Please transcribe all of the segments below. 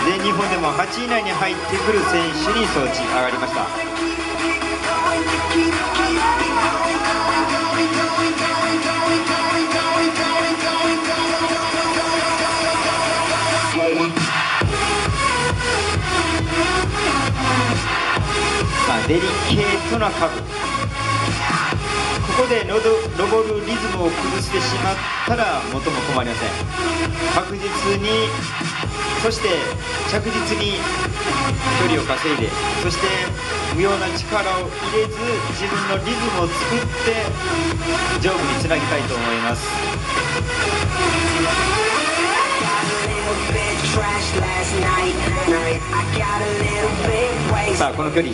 全日本でも8位以内に入ってくる選手に装置上がりました。デリケートなカブ、ここで登るリズムを崩してしまったら元も困りません。確実に、そして着実に距離を稼いで、そして無用な力を入れず自分のリズムを作って上部につなぎたいと思います。さあこの距離、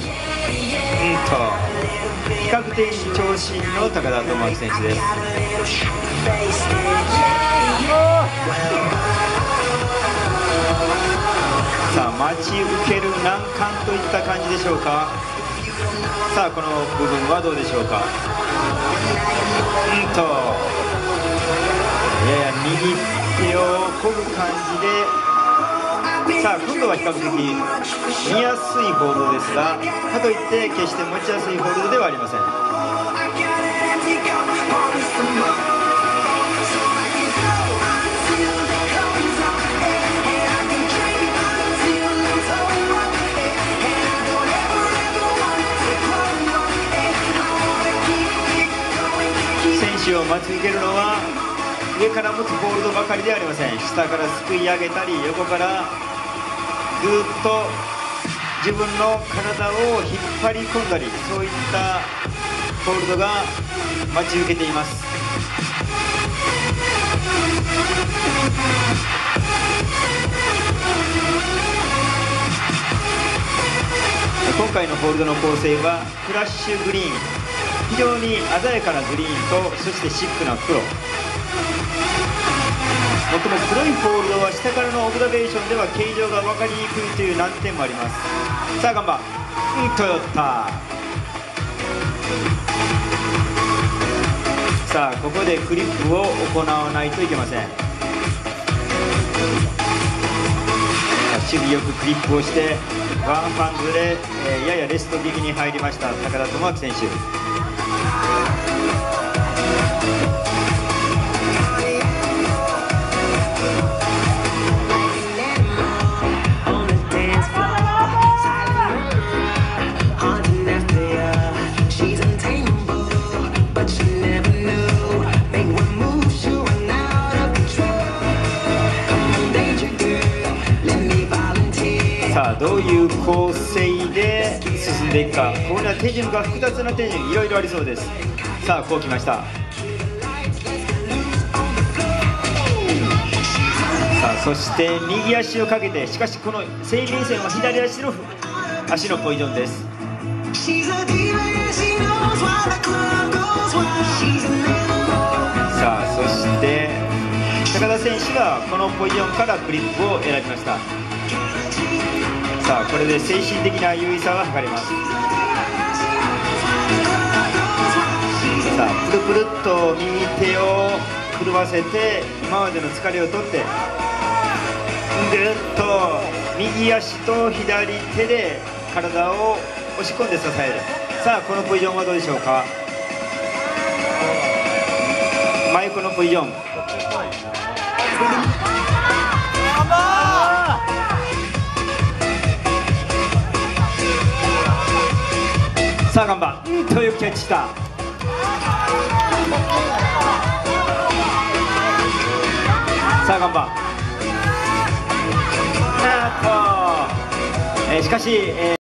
比較的長身の高田智明選手です。さあ待ち受ける難関といった感じでしょうか。さあこの部分はどうでしょうか。やや右手をこぐ感じで、さあ今度は比較的見やすいホールドですが、かといって決して持ちやすいホールドではありません。選手を待ち受けるのは上から持つホールドばかりではありません。下からすくい上げたり、横からぐーっと自分の体を引っ張り込んだり、そういったホールドが待ち受けています。今回のホールドの構成はフラッシュグリーン、非常に鮮やかなグリーンと、そしてシックな黒。最も黒いホールドは下からのオブザベーションでは形状が分かりにくいという難点もあります。さあガンバ、トヨタ。さあここでクリップを行わないといけません。守備よくクリップをしてワンハンドで、ややレスト気味に入りました高田智明選手。どういう構成で進んでいくか、ここには手順が複雑な手順、いろいろありそうです。さあこうきました。さあそして右足をかけて、しかしこの整理線は左足のポジションです。さあそして高田選手がこのポジションからクリップを選びました。さあこれで精神的な優位さが図れます。さあプルプルっと右手を震わせて、今までの疲れを取って、ぐっと右足と左手で体を押し込んで支える。さあこのポジションはどうでしょうか。真横のポジション。さあガンバ、とよくキャッチした。さあガンバ、しかし、